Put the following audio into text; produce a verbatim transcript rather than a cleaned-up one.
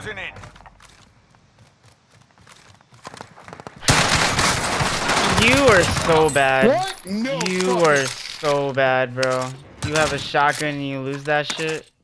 closing in. You are so bad. What? No. You are so bad, bro. You have a shotgun and you lose that shit.